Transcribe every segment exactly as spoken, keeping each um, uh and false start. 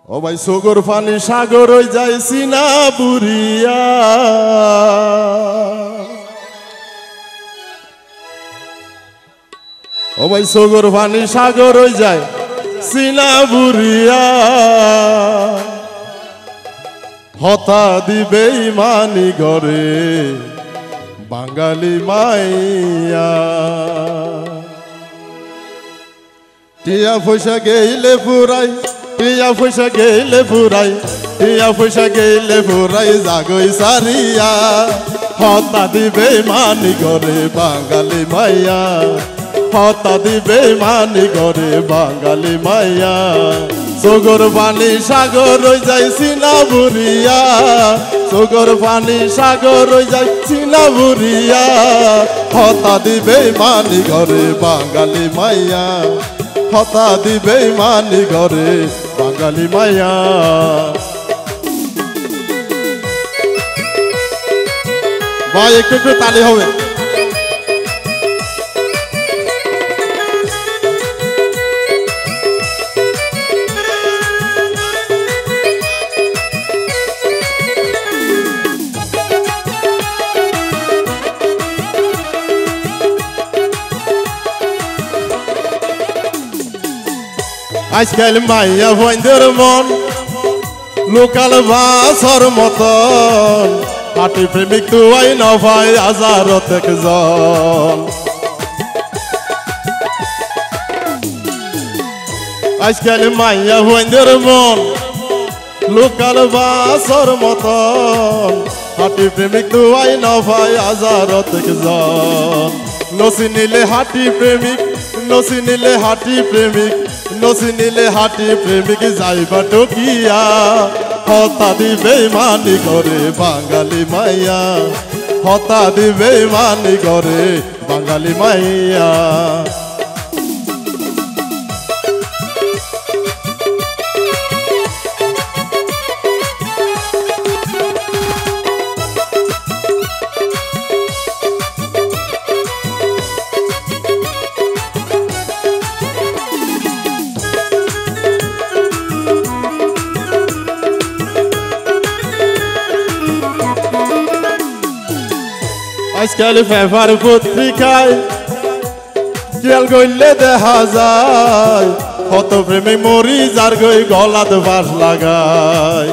ও ভাই সগর পানি সাগর হই যায় সিনা বুড়িয়া ও ভাই সগর পানি সাগর হই যায় সিনা বুড়িয়া হতা দিবে ইমানি ঘরে বাঙালি মাইয়া টিয়া পয়সা গেইলে ফুরাই টিয়া পয়সা গেইলে ফুরাই টিয়া পয়সা গেইলে ফুরাই জাগই সারিয়া হতা দিবে ইমানি ঘরে বাঙালি মাইয়া হতা দিবে ইমানি ঘরে বাঙালি মাইয়া সগর পানি সাগর হই যায় সিনা বুড়িয়া সগর পানি সাগর হই যায় সিনা বুড়িয়া হতা দিবে ইমানি ঘরে বাঙালি মাইয়া হতা দিবে ইমানি ঘরে বাঙালি মাইয়া ভাই একটু একটু তালি হবে আজকাল মাইয়া ভাইদের মন লোকাল বাসর মতন পাটি প্রেমিক তুয়াই নভাই হাজারত একজন আজকাল মাইয়া ভাইদের মন লোকাল বাসর মতন পাটি প্রেমিক তুয়াই নভাই হাজারত একজন নসি নিলে হাটি প্রেমিক নসি নিলে হাটি প্রেমিক নসি নিলে হাটি প্রেমিক যাইবা টকিয়া হতা দিবে ইমানি ঘরে বাঙালি মাইয়া হতা দিবে ইমানি ঘরে বাঙালি মাইয়া আজকাল পেপার পত্রিকায় জেল গইলে দেখা যায় কত প্রেমে মরি যার গই গলাত বাস লাগায়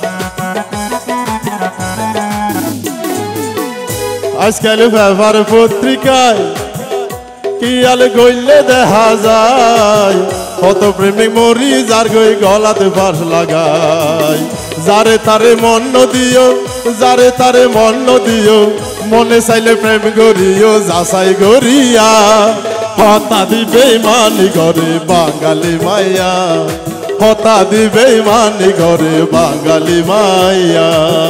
আজকাল পেপার পত্রিকায় কিয়াল গইলে দেখা যায় কত প্রেমে মরি যার গই গলাতে বাস লাগায় যারে তারে মন দিও যারে তারে মন দিও মনে চাইলে প্রেম গরিও যাচাই গরিয়া হতা দিবে ইমানি ঘরে বাঙালি মাইয়া হতা দিবে ইমানি ঘরে বাঙালি মাইয়া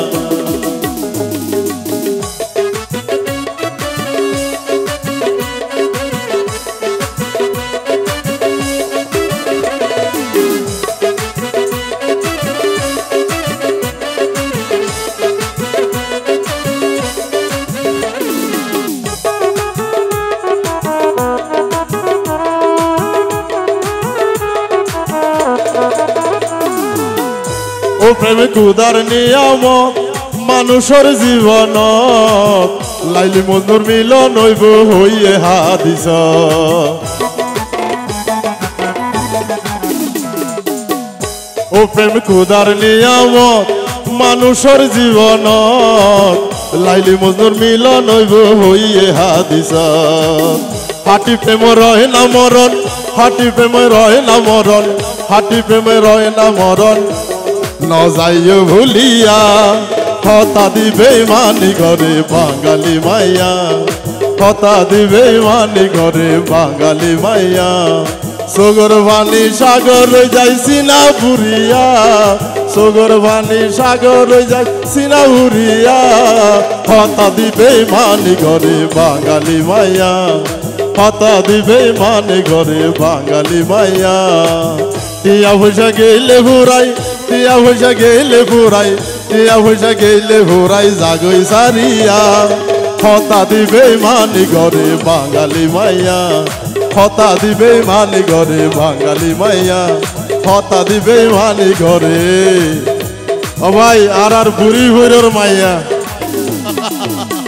ও প্রেমে কুদার নিয়ামত মানুষের জীবন লাইলি মজনুর মিলন হইব হইয়ে হাদিস ও প্রেম কুদার নিয়ামত মানুষের জীবন লাইলি মজনুর মিলন হইব হইয়ে হাদিস হাটি প্রেম রহে না মরণ হাটি প্রেম রহে না মরণ হাটি প্রেম রহে না মরণ ন যাইও ভুলিয়া হতা দিবে ইমানি ঘরে বাঙালি মাইয়া হতা দিবে ইমানি ঘরে বাঙালি মাইয়া সগর পানি সাগর হই যায় সিনা বুড়িয়া সগর পানি সাগর হই যায় সিনা বুড়িয়া হতা দিবে ইমানি ঘরে বাঙালি মাইয়া হতা দিবে ইমানি ঘরে বাঙালি মাইয়া টিয়া পয়সা গেইলে ফুরাই টিয়া পয়সা গেইলে ফুরাই টিয়া পয়সা গেইলে ফুরাই জাগই সারিয়া হতা দিবে ইমানি ঘরে বাঙালি মাইয়া হতা দিবে মানি ঘরে বাঙালি মাইয়া হতা দিবে মানি ঘরে ও ভাই আর আর বুড়ি বুড়োর মাইয়া